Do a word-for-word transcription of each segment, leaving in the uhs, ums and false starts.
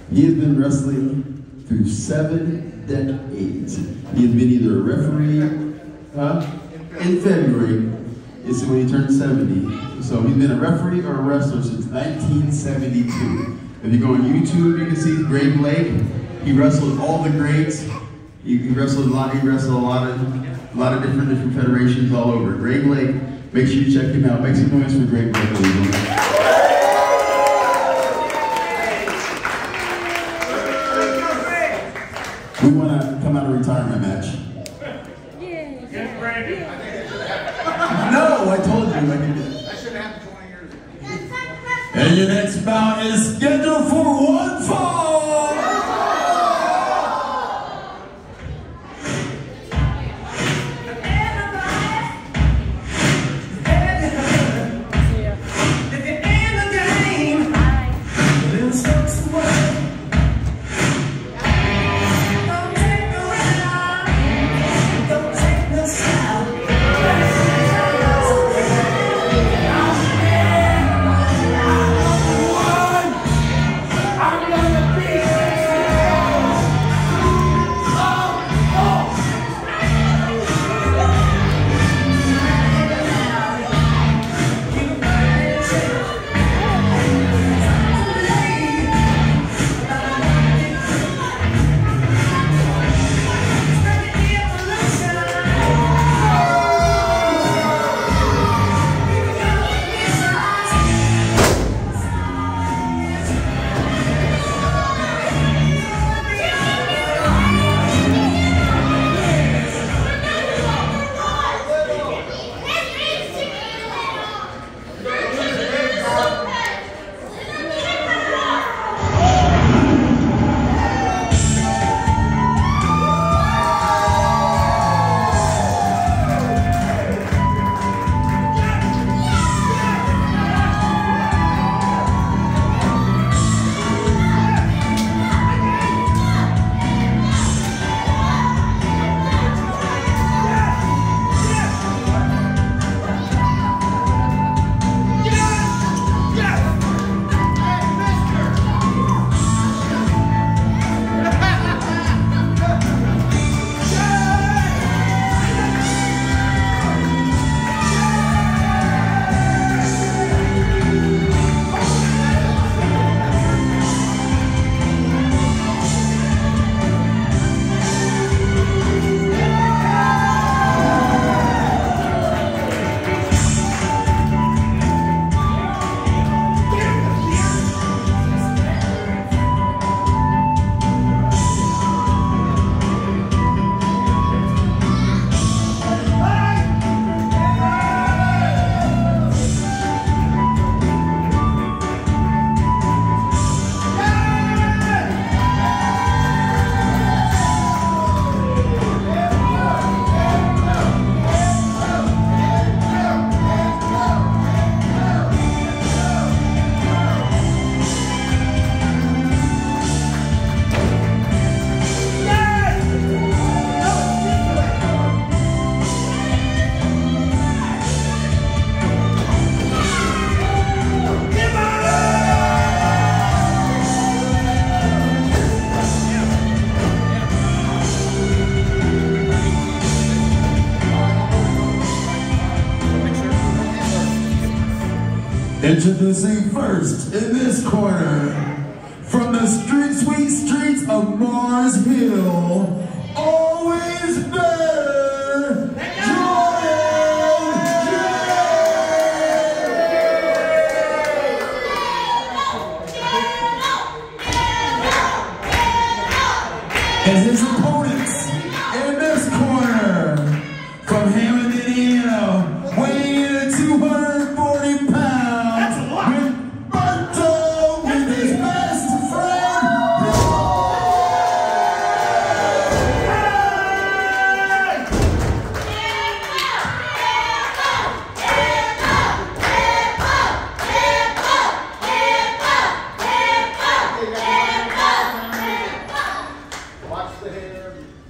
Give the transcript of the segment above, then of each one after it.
He has been wrestling through seven decades. He has been either a referee, huh? In February is when he turned seventy. So he's been a referee or a wrestler since nineteen seventy-two. If you go on YouTube, you can see Greg Blake. He wrestled all the greats. He, he wrestled a lot. He wrestled a lot of, a lot of different different federations all over. Greg Blake. Make sure you check him out. Make some noise for Greg Blake. We want to come out of retirement match. No, I told you. I can do it. That should happen twenty years ago. And your next bout is scheduled for one fall. Introducing first in this corner, from the street sweet streets of Mars Hill, always better, Jordan Jay! And his opponents in this corner, from Hammond, Indiana, weighing in at two hundred forty pounds. Watch the hair.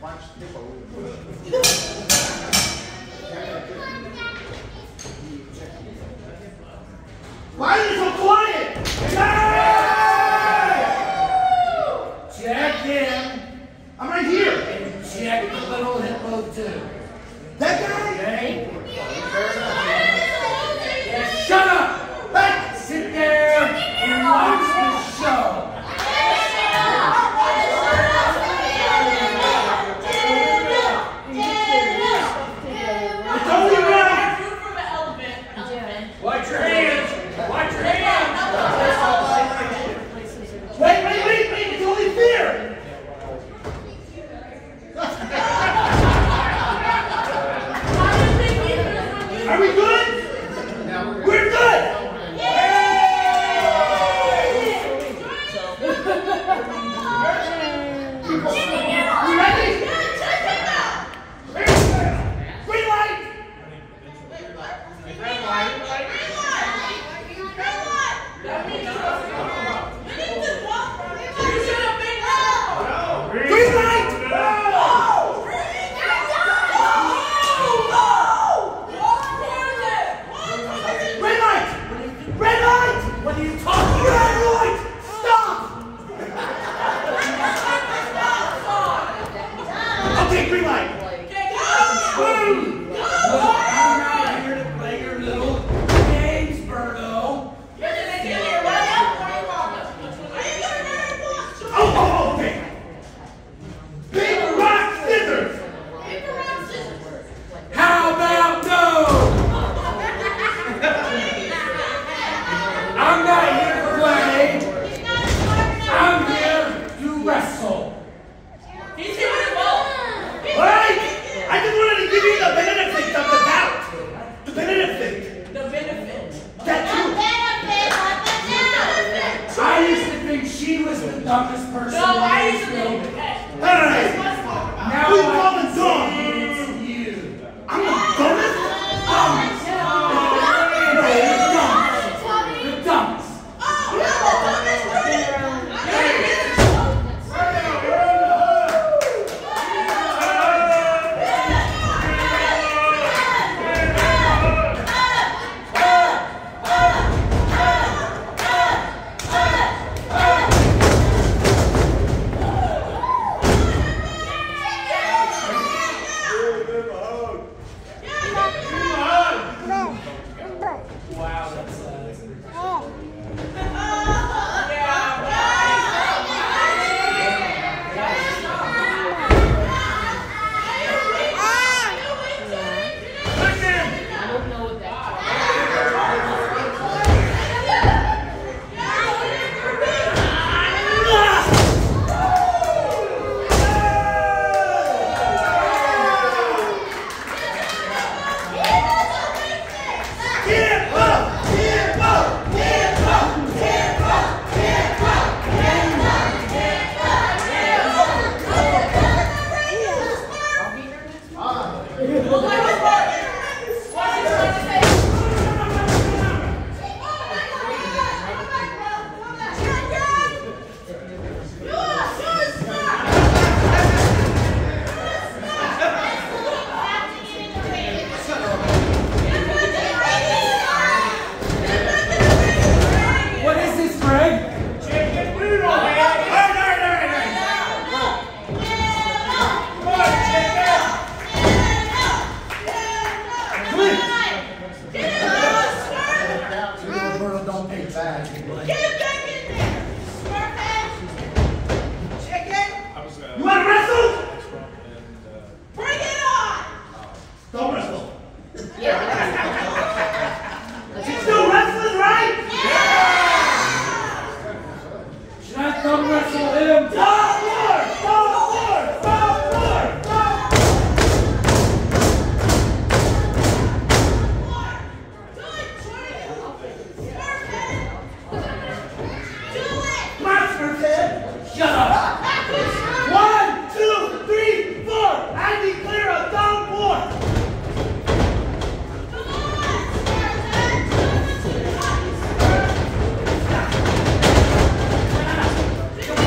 dumbest person. No, I used to be. Hey! Now Who you I calling can dumb? see you. I'm the dumbest? Dumbest. No, you're dumbest. You're dumbest. Wow, that's uh, what is this, Greg? Chicken noodle, man. Hey, hey, hey, hey. Come on, chicken. Roberto, don't take back. You want to wrestle? Bring it on! Don't wrestle. She's still wrestling, right? Should I come wrestle him? Stop war! Stop war! Stop war! Stop Monster Ted! Shut up! One, two, three, four! I declare a down war! Come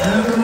And